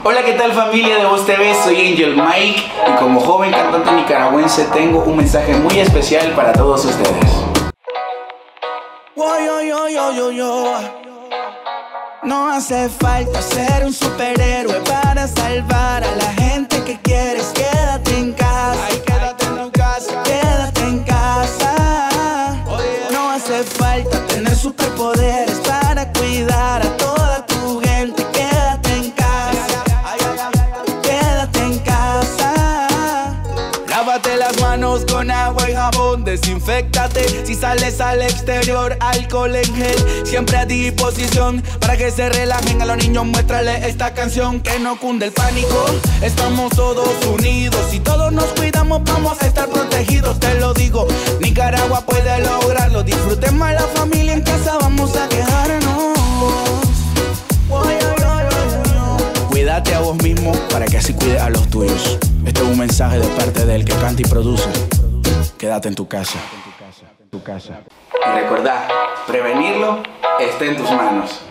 Hola, ¿qué tal familia de Voz TV? Soy Angel Mike y como joven cantante nicaragüense tengo un mensaje muy especial para todos ustedes. No hace falta ser un superhéroe para salvar a la gente que quieres. Quédate en casa. Ay, quédate en tu casa. Quédate en casa. No hace falta tener superpoderes para cuidar a toda tu gente. Quédate en casa. Quédate en casa. Lávate las manos con agua y jabón, desinféctate. Si sales al exterior, alcohol en gel siempre a disposición para que se relajen. A los niños muéstrale esta canción, que no cunde el pánico. Estamos todos unidos, si todos nos cuidamos vamos a estar protegidos. Te lo digo, Nicaragua puede lograrlo. Disfrutemos a la familia en casa, vamos a quedarnos. Cuídate a vos mismo para que así cuides a los tuyos. Este es un mensaje de parte del que canta y produce. Quédate en tu casa. Y recordá, prevenirlo está en tus manos.